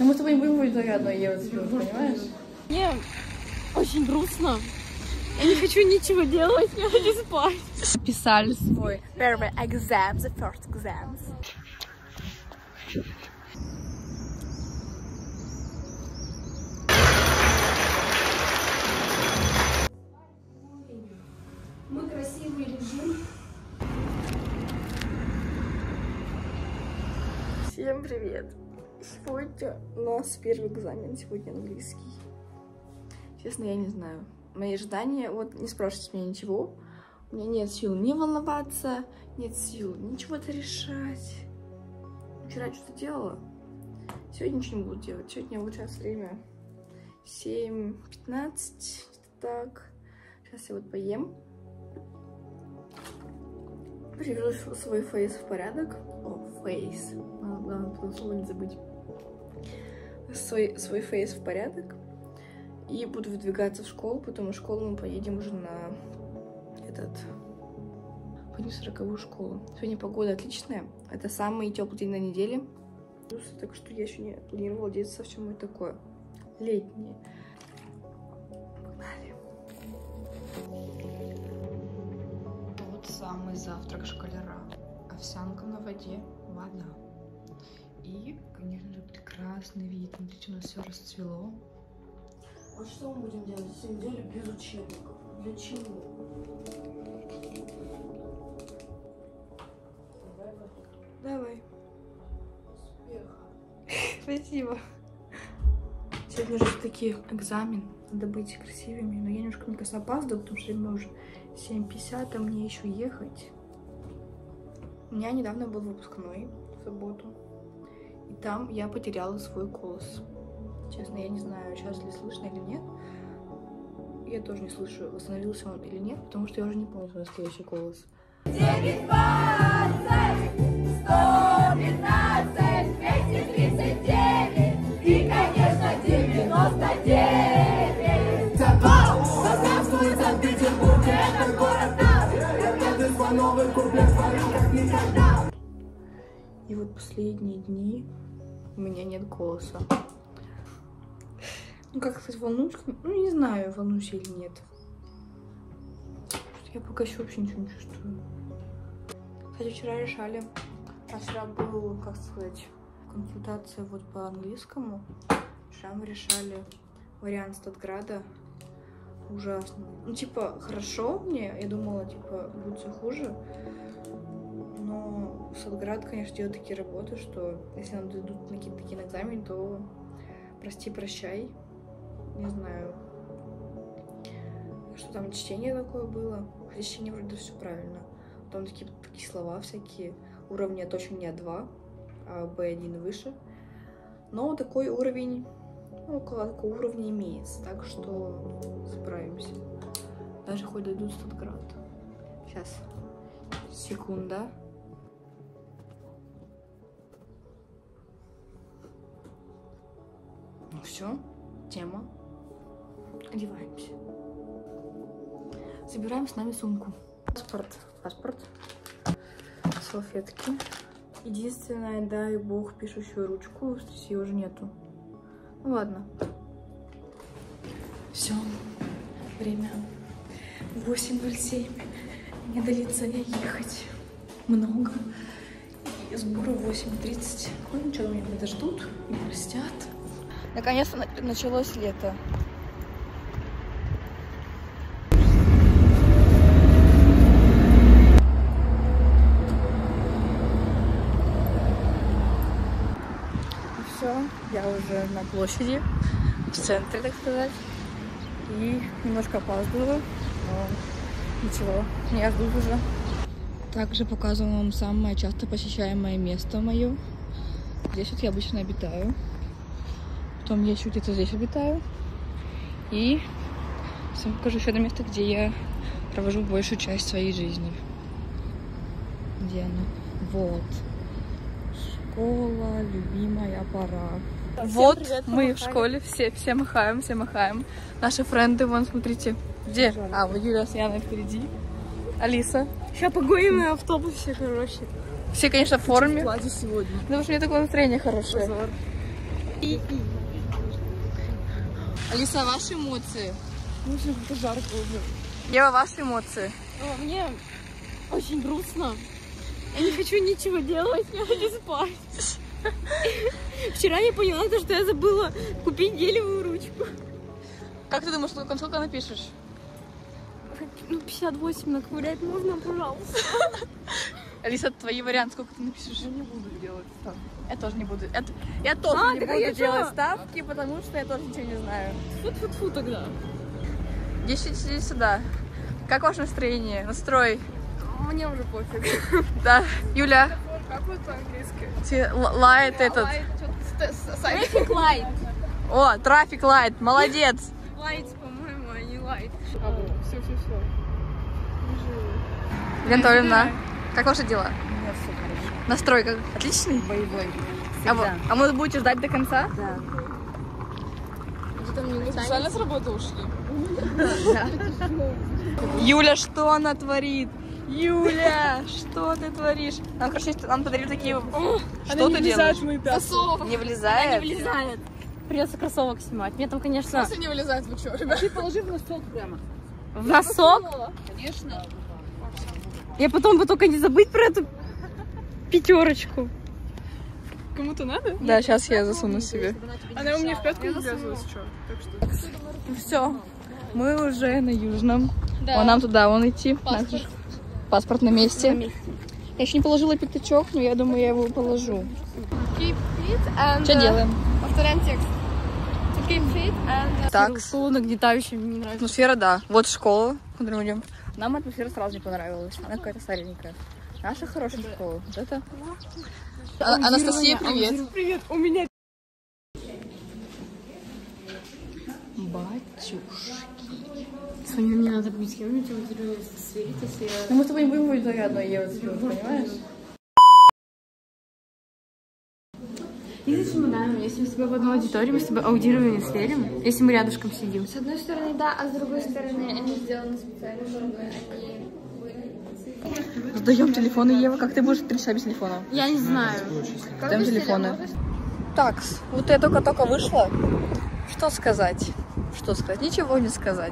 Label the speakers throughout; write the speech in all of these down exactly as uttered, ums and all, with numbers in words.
Speaker 1: мы с тобой не будем ходить одной Евы, понимаешь?
Speaker 2: Мне очень грустно. Я не хочу ничего делать, я хочу спать.
Speaker 1: Писали свой первый экзамен, the first exam.
Speaker 2: Мы красивый режим.
Speaker 1: Всем привет! Сегодня у нас первый экзамен, сегодня английский. Честно, я не знаю. Мои ожидания, вот не спрашивайте меня ничего. У меня нет сил не волноваться, нет сил ничего-то решать. Вчера что-то делала, сегодня ничего не буду делать. Сегодня вот сейчас время семь пятнадцать, так. Сейчас я вот поем. Приведу свой фейс в порядок. О, фейс. Главное, потом слово не забыть. Свой, свой фейс в порядок. И буду выдвигаться в школу, потому что в школу мы поедем уже на этот... Пойдем в сороковую школу. Сегодня погода отличная. Это самый теплый день на неделе. Так что я еще не планировала одеться совсем вот такое летнее. Погнали. Вот самый завтрак школяра. Овсянка на воде, вода. И, конечно же, прекрасный вид. Смотрите, у нас все расцвело. А что мы будем делать всю неделю без учебников? Для чего? Давай. Успеха. Спасибо. Сегодня же все-таки экзамен. Надо быть красивыми. Но я немножко, мне кажется, опаздываю, потому что время уже семь пятьдесят, а мне еще ехать. У меня недавно был выпускной в субботу. И там я потеряла свой голос. Честно, я не знаю, сейчас ли слышно или нет. Я тоже не слышу, восстановился он или нет, потому что я уже не помню свой настоящий голос. девять двадцать, сто пятнадцать, двести тридцать девять и, конечно, девяносто девять. Здравствуй, Санкт-Петербург, это город наш. Это свой новый куплет, смотри, как никогда. И вот последние дни у меня нет голоса. Ну, как сказать, волнуюсь? Ну, не знаю, волнуюсь или нет. Я пока еще вообще ничего не чувствую. Кстати, вчера решали. А вчера был, как сказать, консультация вот по английскому. Вчера мы решали вариант Статграда. Ужасно. Ну, типа, хорошо мне. Я думала, типа, будет все хуже. Но Статград, конечно, делает такие работы, что если нам дадут на какие-то такие экзамены, то прости, прощай. Не знаю, что там чтение такое было. Хотя чтение вроде все правильно. Там такие, такие слова всякие. Уровня точно не А два, а Б один и выше. Но такой уровень, ну, около такого уровня имеется. Так что справимся. Даже хоть дойдут Статград. Сейчас. Секунда. Ну все, тема. Одеваемся. Забираем с нами сумку. Паспорт. Паспорт. Салфетки. Единственное, дай бог, пишущую ручку. Здесь ее уже нету. Ну ладно. Все. Время восемь ноль семь. Мне до лицея ехать много. И сборы восемь тридцать. Ну ничего, меня не дождут, не простят. Наконец-то началось лето. Все, я уже на площади, в центре, так сказать. И немножко опаздываю, но ничего, меня ждут уже. Также показываю вам самое часто посещаемое место мое. Здесь вот я обычно обитаю. Потом я еще где-то здесь обитаю. И всем покажу еще одно место, где я провожу большую часть своей жизни. Где она? Вот. Школа, любимая пора. Всем вот привет, мы помахали. В школе, все, все махаем, все махаем. Наши френды, вон, смотрите. Где? А, вот Юля с Яной впереди. Алиса.
Speaker 2: Сейчас погоним на автобусе, короче.
Speaker 1: Все, конечно, в форме.
Speaker 2: Платье сегодня.
Speaker 1: Потому что у меня такое настроение хорошее.
Speaker 2: Позор.
Speaker 1: Алиса, ваши эмоции?
Speaker 2: Мне как-то жарко уже.
Speaker 1: Ева, ваши эмоции?
Speaker 2: О, мне очень грустно. Я не хочу ничего делать, я хочу спать. Вчера я поняла, что я забыла купить гелевую ручку.
Speaker 1: Как ты думаешь, сколько, сколько напишешь?
Speaker 2: Ну, пятьдесят восемь наковырять можно, пожалуйста.
Speaker 1: Алиса, твои варианты, сколько ты напишешь?
Speaker 3: Я не буду делать ставки.
Speaker 1: Я тоже не буду. Это, я тоже
Speaker 2: А,
Speaker 1: не
Speaker 2: так
Speaker 1: буду
Speaker 2: я
Speaker 1: делать
Speaker 2: чё?
Speaker 1: ставки, потому что я тоже ничего не знаю.
Speaker 2: Фу-фу-фу тогда.
Speaker 1: Идите сюда. Как ваше настроение? Настрой.
Speaker 2: Мне уже пофиг.
Speaker 1: Да. Юля.
Speaker 3: Как будет по-английски?
Speaker 1: Тебе лайт этот.
Speaker 2: Трафик лайт.
Speaker 1: О, трафик лайт. Молодец.
Speaker 2: Лайт, по-моему, а не лайт.
Speaker 3: Все, все, все.
Speaker 1: Лена Анатольевна, как ваши дела?
Speaker 3: У меня все хорошо.
Speaker 1: Настрой как? Отличный?
Speaker 3: Боевой.
Speaker 1: А вы, а вы будете ждать до конца?
Speaker 3: Да.
Speaker 2: Специально с работы ушли.
Speaker 1: Юля, что она творит? Юля, что ты творишь? Нам, короче, нам подарили такие... Что ты делаешь?
Speaker 3: Мои пятки.
Speaker 1: Не влезает?
Speaker 2: Не влезает. Придется кроссовок снимать. Мне там, конечно...
Speaker 3: не вылезает, вы что, ребят? Ты положи в носок прямо.
Speaker 2: В носок?
Speaker 3: Конечно.
Speaker 2: Я потом бы только не забыть про эту пятерочку.
Speaker 3: Кому-то надо?
Speaker 1: Да, сейчас я засуну себе.
Speaker 3: Она у меня в пятку не влезла, что? Так что...
Speaker 1: Все, мы уже на Южном.
Speaker 2: Да.
Speaker 1: Вон нам туда, вон идти.
Speaker 2: Паспорт.
Speaker 1: Паспорт на месте.
Speaker 2: На месте.
Speaker 1: Я еще не положила пятачок, но я думаю, я его положу.
Speaker 2: Keep fit and...
Speaker 1: Что делаем?
Speaker 2: Повторяем текст. To keep fit and...
Speaker 1: Так.
Speaker 2: Школа нагнетающая, мне не нравится.
Speaker 1: Атмосфера, да. Вот школа, куда мы идем. Нам атмосфера сразу не понравилась. Она какая-то старенькая. Наша хорошая школа. Вот это. А- Анастасия, привет.
Speaker 3: Привет, у меня...
Speaker 1: Батюшки.
Speaker 2: Соня, мне надо будет с кем-нибудь аудировать, сверить, если...
Speaker 1: Ну мы с тобой не будем говорить только одно Ева, понимаешь?
Speaker 2: Если с чемоданом, если мы с тобой в одной аудитории, мы с тобой аудирование сверим, если мы рядышком сидим.
Speaker 4: С одной стороны, да, а с другой стороны, они сделаны специально, чтобы они...
Speaker 1: Сдаем телефоны, Ева. Как ты будешь решать без телефона?
Speaker 2: Я не знаю.
Speaker 1: Сдаем телефоны. Так, вот я только-только вышла. Что сказать? Что сказать? Ничего не сказать.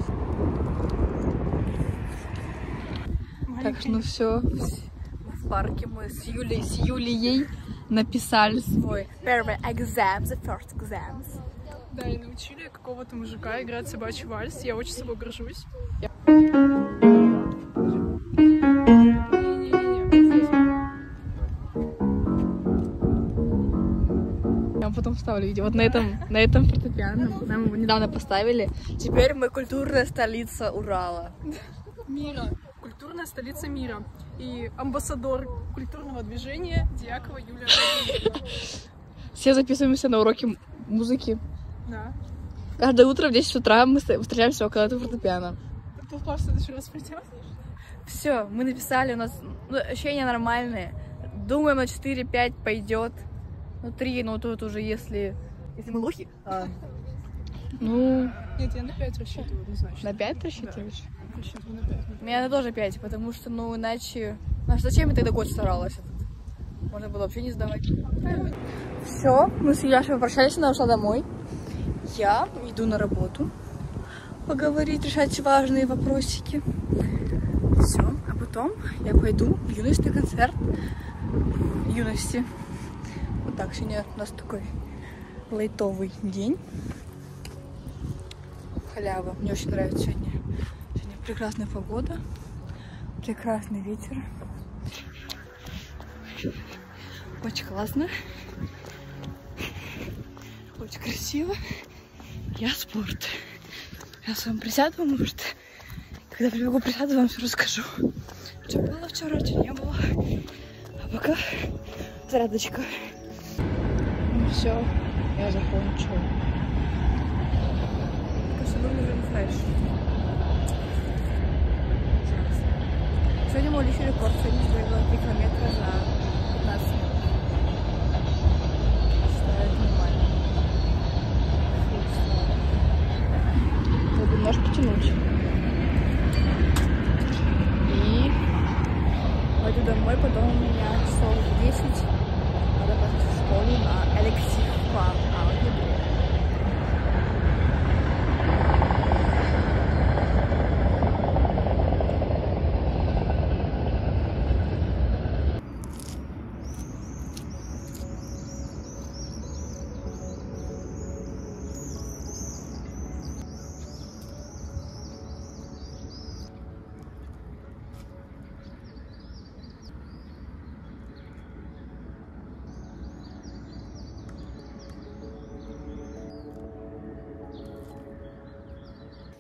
Speaker 1: Так что, ну все. В парке мы с Юлей, с Юлией написали свой первый экзамен, the first exams.
Speaker 3: Да, и научили какого-то мужика играть собачий вальс. Я очень собой горжусь.
Speaker 1: Я вам потом вставлю видео. Вот на этом, на этом фортепиано нам его недавно поставили. Теперь мы культурная столица Урала.
Speaker 3: Мира. Культурная столица мира. И амбассадор культурного движения Дьякова Юлия Владимировна.
Speaker 1: Все записываемся на уроки музыки.
Speaker 3: Да.
Speaker 1: Каждое утро в десять утра мы встречаемся около этого фортепиано.
Speaker 3: Толпа в следующий раз придет.
Speaker 1: Все, мы написали, у нас ну, ощущения нормальные. Думаем, на четыре-пять пойдет. Ну, три, ну тут уже если... Если мы лохи. А, ну,
Speaker 3: Нет, я на пять рассчитываю, однозначно.
Speaker 1: на пять рассчитываешь?
Speaker 3: Рассчитываю на пять.
Speaker 1: У меня тоже пять, потому что, ну, иначе... Ну, зачем я тогда год старалась? Можно было вообще не сдавать. Все, мы с Яшей попрощались, она ушла домой. Я иду на работу. Поговорить, решать важные вопросики. Все, а потом я пойду в юностный концерт. Юности. Вот так, сегодня у нас такой лайтовый день. Халява. Мне очень нравится сегодня. Сегодня прекрасная погода. Прекрасный ветер. Очень классно. Очень красиво. Я спорт. Сейчас вам присяду, может. Когда прибегу присяду, вам все расскажу. Что было вчера, что не было. А пока зарядочка. Ну все, я закончила. Кажется, выгляжу фреш. Сегодня мой личный рекорд. Сегодня бегала три километра за пятнадцать минут. Считаю, это нормально. Надо немножко потянуть. И пойду домой, потом у меня часов в десять надо пойти в школу на электив класс.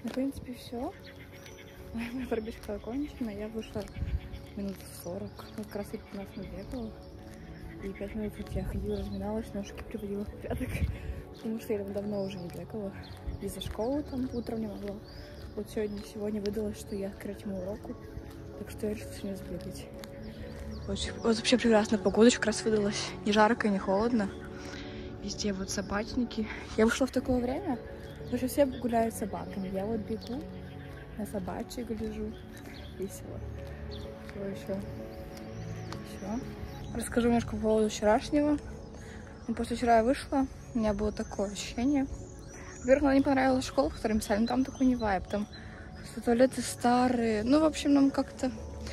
Speaker 1: В принципе, все. Моя пробежка окончена. Я вышла минут в сорок. Вот как раз я пятнадцать минут бегала. И пять минут вот я ходила, разминалась, ножки приводила в порядок. Потому что я там давно уже не бегала. Из-за школы там утром не могла. Вот сегодня, сегодня выдалось, что я к третьему уроку. Так что я решила сегодня сбегать. Очень, вот вообще прекрасная погода, как раз выдалась. Не жарко, не холодно. Везде вот собачники. Я вышла в такое время, потому что все гуляют с собаками. Я вот бегу, на собачек гляжу. Весело. Что еще? Все. Расскажу немножко по поводу вчерашнего. Ну, после вчера я вышла, у меня было такое ощущение. Во-первых, мне не понравилась школа, в которой мы писали, но там такой не вайб. Там туалеты старые. Ну, в общем, нам как-то...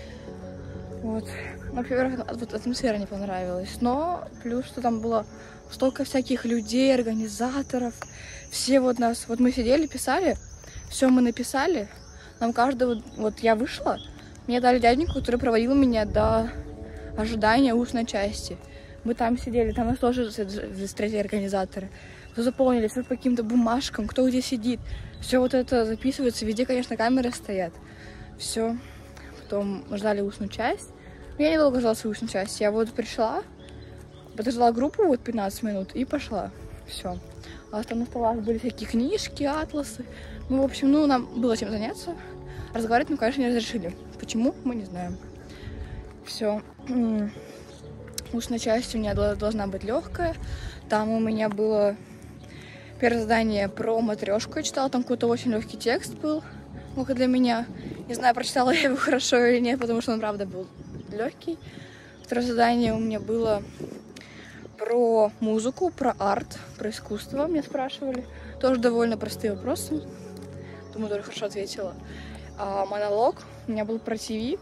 Speaker 1: Вот. Во-первых, вот атмосфера не понравилась. Но плюс, что там было столько всяких людей, организаторов. Все вот нас... Вот мы сидели, писали. Все мы написали. Нам каждого... Вот я вышла. Мне дали дяденьку, который проводил меня до ожидания устной части. Мы там сидели. Там нас тоже встретили организаторы. Все заполнили, все по каким-то бумажкам, кто где сидит. Все вот это записывается. Везде, конечно, камеры стоят. Все. Потом ждали устную часть. Я недолго ждала свою устную часть. Я вот пришла, подождала группу вот пятнадцать минут и пошла. Все. А там на столах были всякие книжки, атласы. Ну, в общем, ну, нам было чем заняться. Разговаривать мы, конечно, не разрешили. Почему? Мы не знаем. Все. Устная часть у меня должна быть легкая. Там у меня было первое задание про матрешку. Я читала, там какой-то очень легкий текст был. Ну, для меня. Не знаю, прочитала я его хорошо или нет, потому что он, правда, был легкий. Второе задание у меня было про музыку, про арт, про искусство. Меня спрашивали. Тоже довольно простые вопросы. Думаю, тоже хорошо ответила. А монолог у меня был про ТВ.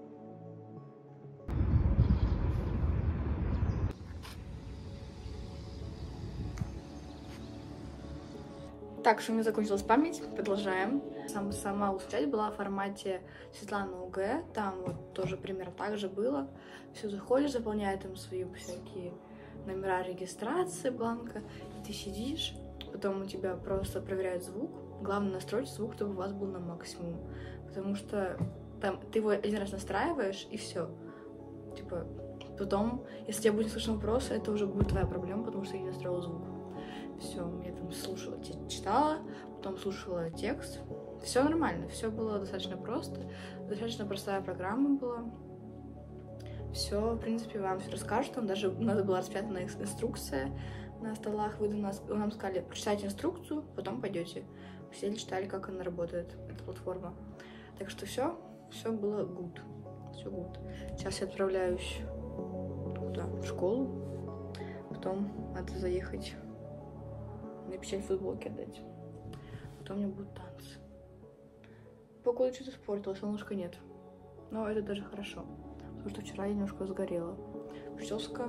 Speaker 1: Так, что у меня закончилась память, продолжаем. Сам, сама устать была в формате Светланы УГ, там вот тоже примерно так же было. Все заходишь, заполняешь там свои всякие номера регистрации, бланка, и ты сидишь, потом у тебя просто проверяют звук. Главное настроить звук, чтобы у вас был на максимум, потому что там ты его один раз настраиваешь и все. Типа, потом, если тебе будет слышен вопрос, это уже будет твоя проблема, потому что я не настроила звук. Все, я там слушала, читала, потом слушала текст. Все нормально, все было достаточно просто. Достаточно простая программа была. Все, в принципе, вам все расскажут. Там даже у нас была распятана инструкция на столах. Вы нас, нам сказали, прочитайте инструкцию, потом пойдете. Все читали, как она работает, эта платформа. Так что все, все было good. Все good. Сейчас я отправляюсь туда, в школу. Потом надо заехать на печать футболки отдать. Потом у меня будут танцы. Погода что-то испортила, солнышка нет. Но это даже хорошо. Потому что вчера я немножко сгорела. Прическа.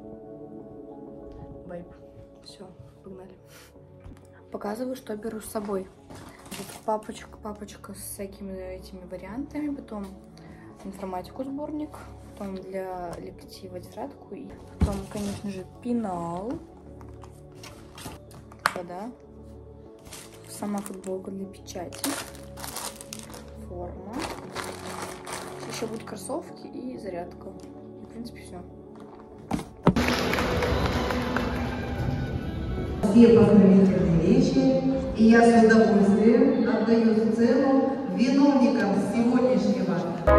Speaker 1: Вайб. Все, погнали. Показываю, что беру с собой. Вот папочка, папочка с всякими этими вариантами. Потом информатику сборник. Потом для лектива тетрадку. И потом, конечно же, пенал. Да, сама футболка для печати, форма, еще будут кроссовки и зарядка. И, в принципе, все.
Speaker 5: Все поздравительные речи, и я с удовольствием отдаю сцену виновникам сегодняшнего.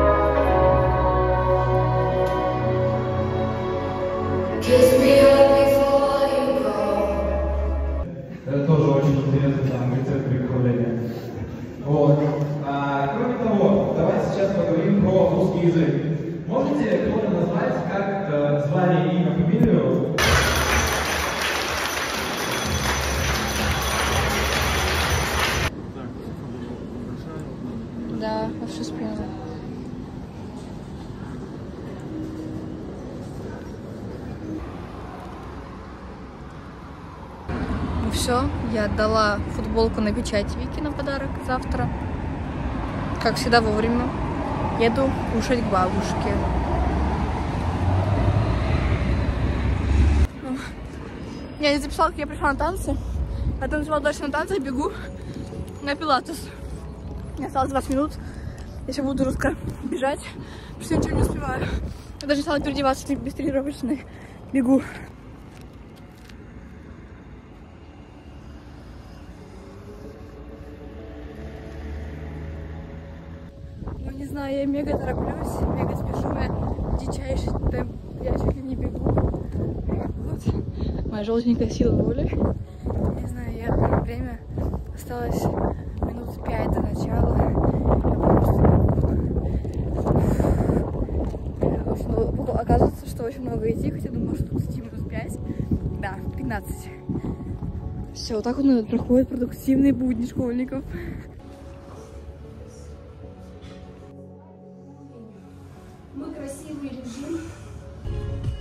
Speaker 6: Это тоже очень интересный там рецепт приготовления. Вот. А, кроме того, давайте сейчас поговорим про русский язык. Можете кто-то назвать, как э, звали имя, фамилию?
Speaker 1: Да, вообще спрятала. Все, я отдала футболку на печать Вике на подарок завтра. Как всегда, вовремя. Еду кушать к бабушке. Я не записала, как я пришла на танцы. А там взяла дальше на танцы и бегу на пилатес. Мне осталось двадцать минут. Я сейчас буду жестко бежать, потому что я ничего не успеваю. Я даже стала переодеваться без тренировочной. Бегу. Ну, не знаю, я мега тороплюсь, мега спешу, я дичайший темп, я чуть ли не бегу. Вот, моя желтенькая сила воли. Не знаю, я прям время, осталось минут пять до начала. Я просто очень много, оказывается, что очень много идти, хотя думала, что тут идти минут пять. Да, пятнадцать. Все, вот так вот проходят продуктивные будни школьников. Мы красивые лежим.